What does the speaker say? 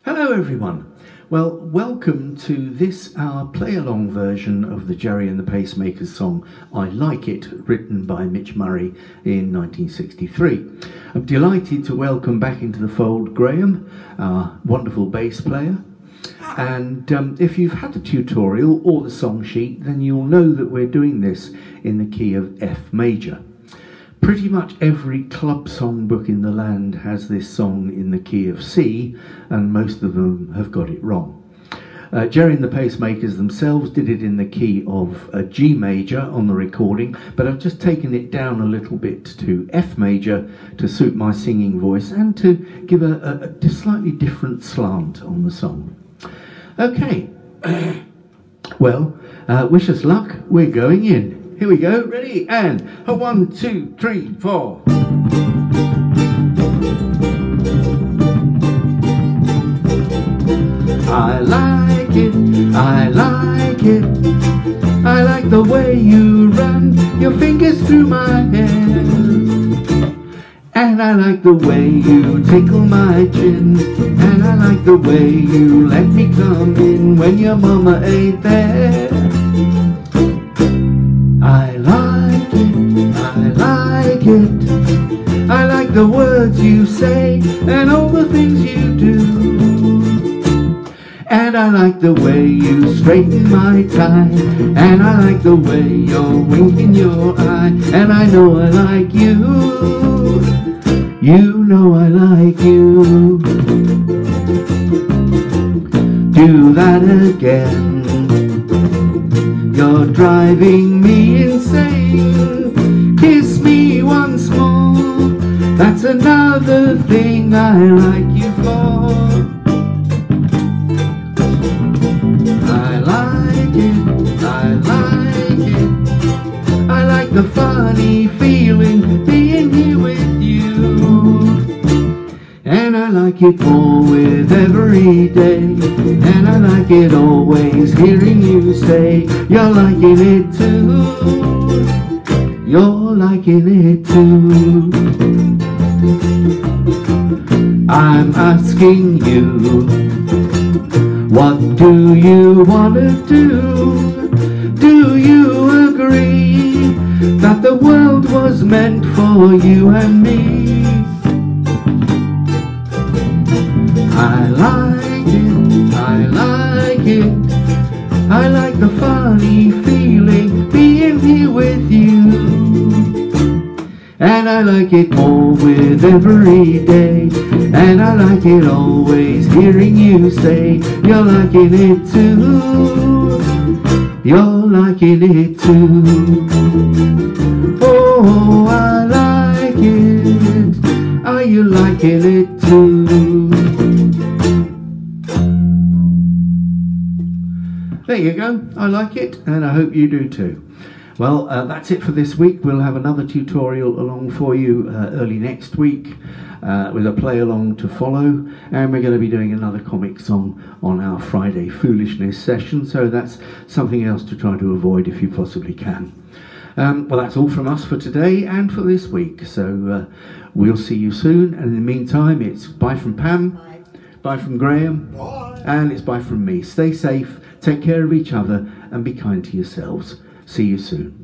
Hello everyone. Well, welcome to this our play-along version of the Gerry and the Pacemakers song I Like It, written by Mitch Murray in 1963. I'm delighted to welcome back into the fold Graham, our wonderful bass player. And if you've had the tutorial or the song sheet, then you'll know that we're doing this in the key of F major. Pretty much every club songbook in the land has this song in the key of C, and most of them have got it wrong. Gerry and the Pacemakers themselves did it in the key of G major on the recording, but I've just taken it down a little bit to F major to suit my singing voice and to give a slightly different slant on the song. Okay, well, wish us luck, we're going in. Here we go, ready, and a 1, 2, 3, 4. I like it, I like it. I like the way you run your fingers through my hair. And I like the way you tickle my chin. And I like the way you let me come in when your mama ain't there. I like it, I like it. I like the words you say and all the things you do. And I like the way you straighten my tie. And I like the way you're winking your eye. And I know I like you. You know I like you. Do that again. You're driving me insane. Kiss me once more. That's another thing I like you for. I like it, I like it. I like the funny feeling being here with you. And I like it more with every day. And I like it always hearing you say you're liking it too. You're liking it too. I'm asking you, what do you want to do? Do you agree that the world was meant for you and me? I like it, I like it. I like the funny feeling being here with you. And I like it more with every day. And I like it always hearing you say you're liking it too. You're liking it too. Oh, I like it. Are you liking it too? There you go, I like it, and I hope you do too. Well, that's it for this week. We'll have another tutorial along for you early next week with a play along to follow, and we're going to be doing another comic song on our Friday Foolishness session, so that's something else to try to avoid if you possibly can. Well, that's all from us for today and for this week, so we'll see you soon, and in the meantime it's bye from Pam, bye from Graham, bye. And it's bye from me. Stay safe, take care of each other, and be kind to yourselves. See you soon.